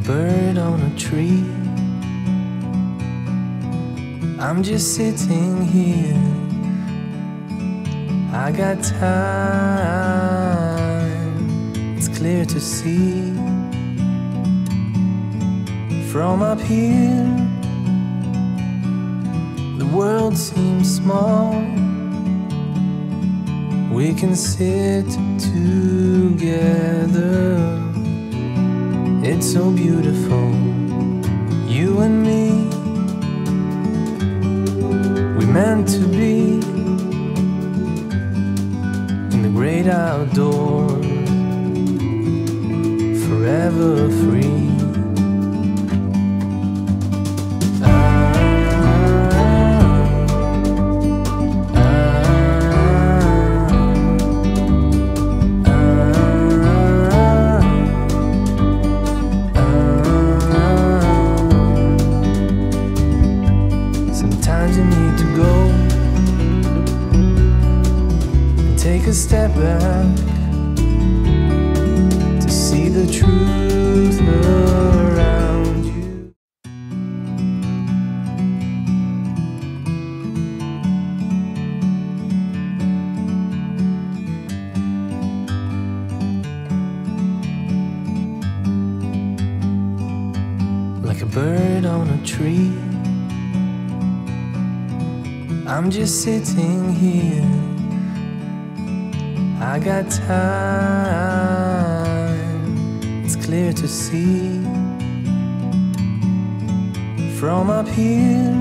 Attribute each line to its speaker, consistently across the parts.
Speaker 1: bird on a tree. I'm just sitting here. I got time, it's clear to see. From up here, the world seems small. We can sit together. It's so beautiful, you and me. We meant to be in the great outdoors, forever free. Sometimes you need to go and take a step back to see the truth around you. Like a bird on a tree, I'm just sitting here. I got time, it's clear to see. From up here,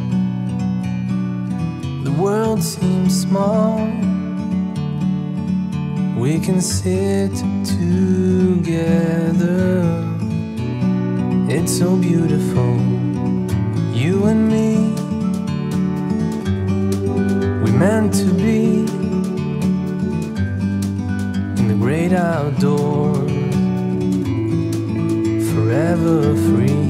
Speaker 1: the world seems small. We can sit together. It's so beautiful, you and me. Meant to be in the great outdoors, forever free.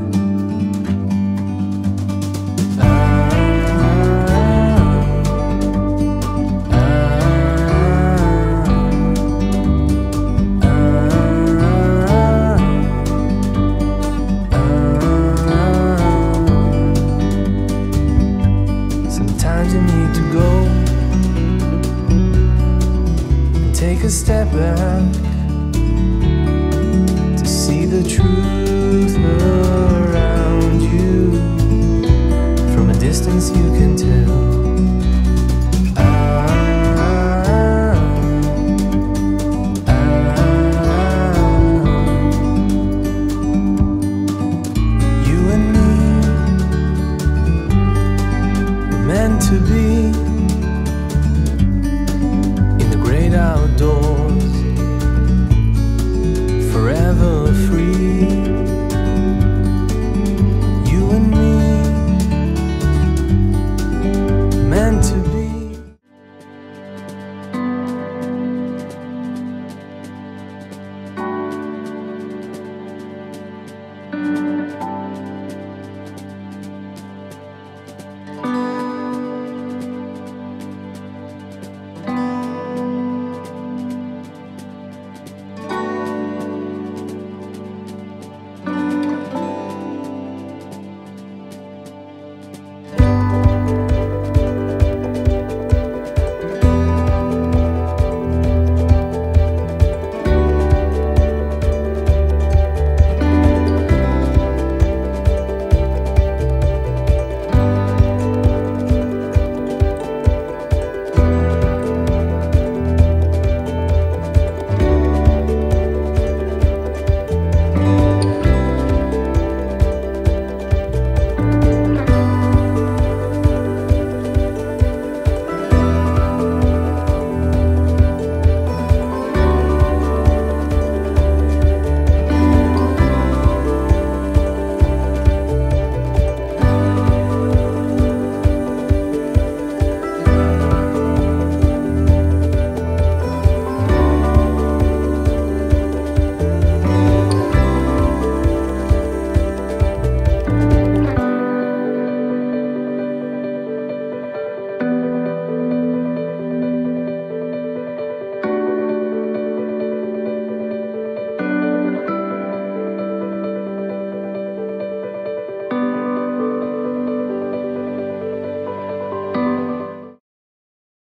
Speaker 1: Sometimes you need to go and take a step back to see the truth around you. From a distance you can tell. You and me were meant to be